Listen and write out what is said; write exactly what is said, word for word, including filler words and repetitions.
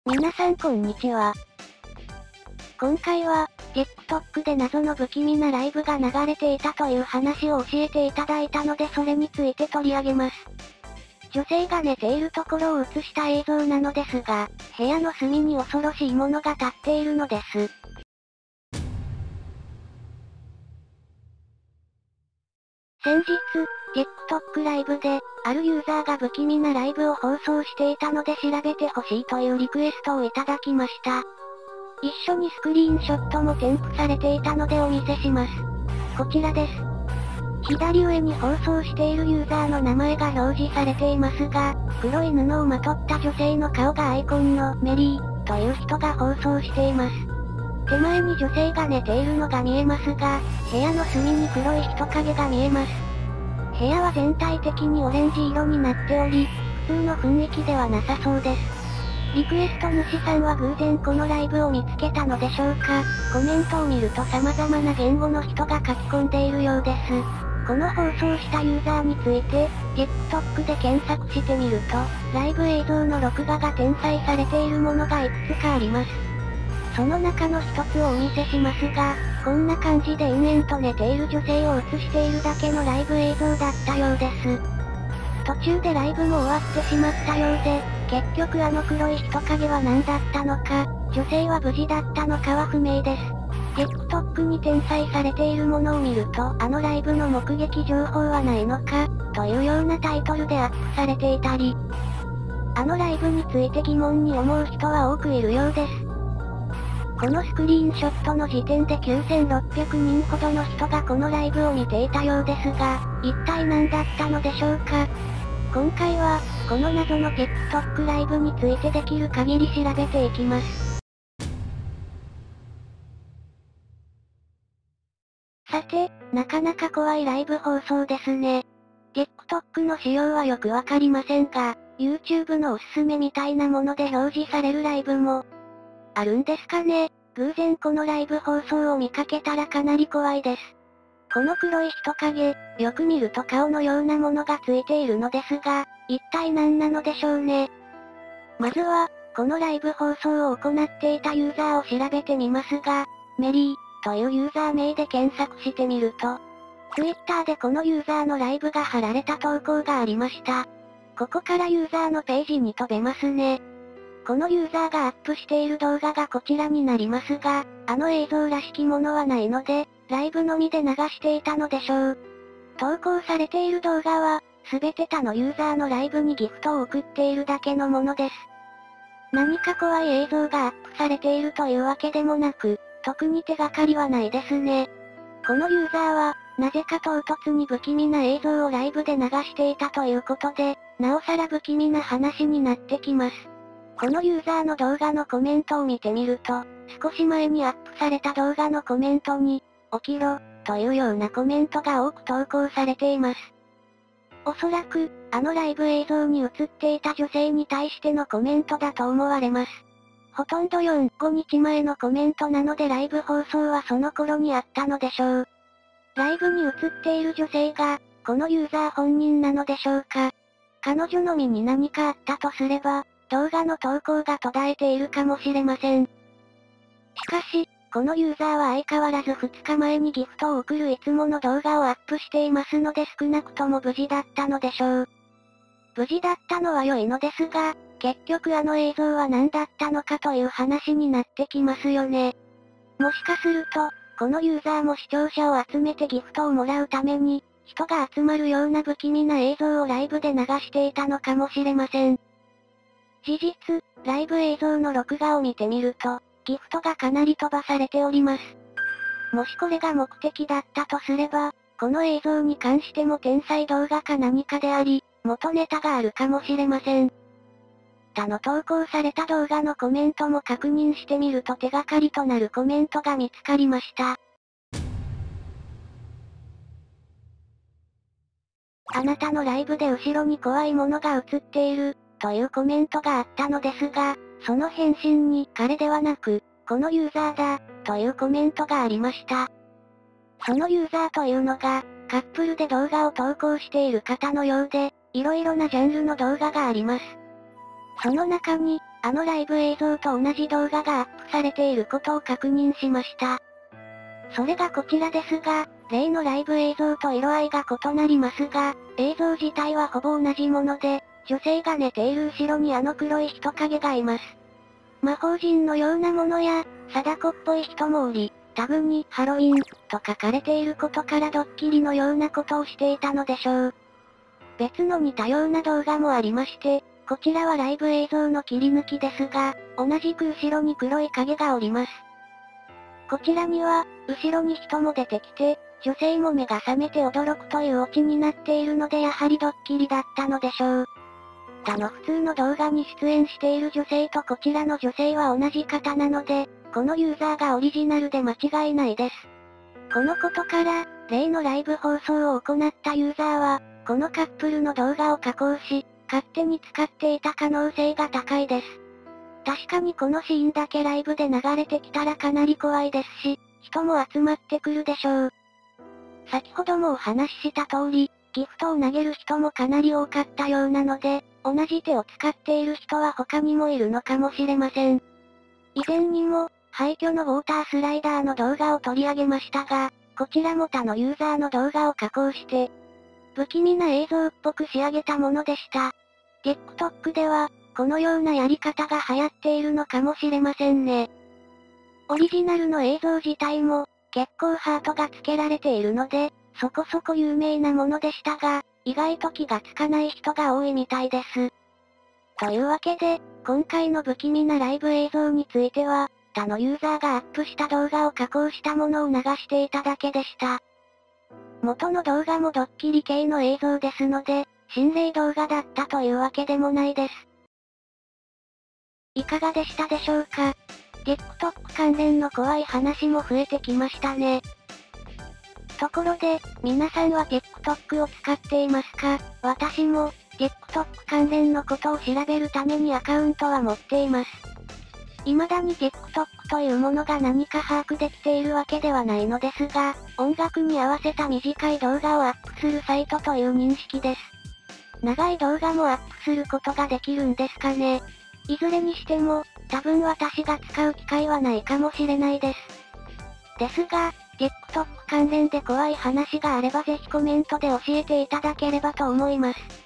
皆さんこんにちは。今回は、TikTok で謎の不気味なライブが流れていたという話を教えていただいたのでそれについて取り上げます。女性が寝ているところを映した映像なのですが、部屋の隅に恐ろしいものが立っているのです。先日、TikTok ライブで、あるユーザーが不気味なライブを放送していたので調べてほしいというリクエストをいただきました。一緒にスクリーンショットも添付されていたのでお見せします。こちらです。左上に放送しているユーザーの名前が表示されていますが、黒い布をまとった女性の顔がアイコンのメリーという人が放送しています。手前に女性が寝ているのが見えますが、部屋の隅に黒い人影が見えます。部屋は全体的にオレンジ色になっており、普通の雰囲気ではなさそうです。リクエスト主さんは偶然このライブを見つけたのでしょうか。コメントを見ると様々な言語の人が書き込んでいるようです。この放送したユーザーについて、TikTok で検索してみると、ライブ映像の録画が転載されているものがいくつかあります。その中の一つをお見せしますが、こんな感じで延々と寝ている女性を映しているだけのライブ映像だったようです。途中でライブも終わってしまったようで、結局あの黒い人影は何だったのか、女性は無事だったのかは不明です。TikTok に転載されているものを見ると、あのライブの目撃情報はないのか、というようなタイトルでアップされていたり、あのライブについて疑問に思う人は多くいるようです。このスクリーンショットの時点できゅうせんろっぴゃくにんほどの人がこのライブを見ていたようですが、一体何だったのでしょうか。今回は、この謎の TikTok ライブについてできる限り調べていきます。さて、なかなか怖いライブ放送ですね。TikTok の仕様はよくわかりませんが、YouTube のおすすめみたいなもので表示されるライブも、あるんですかね。偶然このライブ放送を見かけたらかなり怖いです。この黒い人影、よく見ると顔のようなものがついているのですが、一体何なのでしょうね。まずは、このライブ放送を行っていたユーザーを調べてみますが、メリーというユーザー名で検索してみると、Twitter でこのユーザーのライブが貼られた投稿がありました。ここからユーザーのページに飛べますね。このユーザーがアップしている動画がこちらになりますが、あの映像らしきものはないので、ライブのみで流していたのでしょう。投稿されている動画は、すべて他のユーザーのライブにギフトを送っているだけのものです。何か怖い映像がアップされているというわけでもなく、特に手がかりはないですね。このユーザーは、なぜか唐突に不気味な映像をライブで流していたということで、なおさら不気味な話になってきます。このユーザーの動画のコメントを見てみると、少し前にアップされた動画のコメントに、起きろ、というようなコメントが多く投稿されています。おそらく、あのライブ映像に映っていた女性に対してのコメントだと思われます。ほとんどよん、ごにちまえのコメントなのでライブ放送はその頃にあったのでしょう。ライブに映っている女性が、このユーザー本人なのでしょうか。彼女の身に何かあったとすれば、動画の投稿が途絶えているかもしれません。しかし、このユーザーは相変わらずふつかまえにギフトを送るいつもの動画をアップしていますので少なくとも無事だったのでしょう。無事だったのは良いのですが、結局あの映像は何だったのかという話になってきますよね。もしかすると、このユーザーも視聴者を集めてギフトをもらうために、人が集まるような不気味な映像をライブで流していたのかもしれません。事実、ライブ映像の録画を見てみると、ギフトがかなり飛ばされております。もしこれが目的だったとすれば、この映像に関しても転載動画か何かであり、元ネタがあるかもしれません。他の投稿された動画のコメントも確認してみると手がかりとなるコメントが見つかりました。あなたのライブで後ろに怖いものが映っている、というコメントがあったのですが、その返信に彼ではなく、このユーザーだ、というコメントがありました。そのユーザーというのが、カップルで動画を投稿している方のようで、いろいろなジャンルの動画があります。その中に、 あのライブ映像と同じ動画がアップされていることを確認しました。それがこちらですが、例のライブ映像と色合いが異なりますが、映像自体はほぼ同じもので、女性が寝ている後ろにあの黒い人影がいます。魔法陣のようなものや、貞子っぽい人もおり、タグにハロウィンと書かれていることからドッキリのようなことをしていたのでしょう。別の似たような動画もありまして、こちらはライブ映像の切り抜きですが、同じく後ろに黒い影がおります。こちらには、後ろに人も出てきて、女性も目が覚めて驚くというオチになっているのでやはりドッキリだったのでしょう。他の普通の動画に出演している女性とこちらの女性は同じ方なので、このユーザーがオリジナルで間違いないです。このことから、例のライブ放送を行ったユーザーは、このカップルの動画を加工し、勝手に使っていた可能性が高いです。確かにこのシーンだけライブで流れてきたらかなり怖いですし、人も集まってくるでしょう。先ほどもお話しした通り、ギフトを投げる人もかなり多かったようなので、同じ手を使っている人は他にもいるのかもしれません。以前にも、廃墟のウォータースライダーの動画を取り上げましたが、こちらも他のユーザーの動画を加工して、不気味な映像っぽく仕上げたものでした。TikTok では、このようなやり方が流行っているのかもしれませんね。オリジナルの映像自体も、結構ハートが付けられているので、そこそこ有名なものでしたが、意外と気がつかない人が多いみたいです。というわけで、今回の不気味なライブ映像については、他のユーザーがアップした動画を加工したものを流していただけでした。元の動画もドッキリ系の映像ですので、心霊動画だったというわけでもないです。いかがでしたでしょうか？ TikTok 関連の怖い話も増えてきましたね。ところで、皆さんは TikTok を使っていますか？私も、TikTok 関連のことを調べるためにアカウントは持っています。未だに TikTok というものが何か把握できているわけではないのですが、音楽に合わせた短い動画をアップするサイトという認識です。長い動画もアップすることができるんですかね。いずれにしても、多分私が使う機会はないかもしれないです。ですが、TikTok 関連で怖い話があればぜひコメントで教えていただければと思います。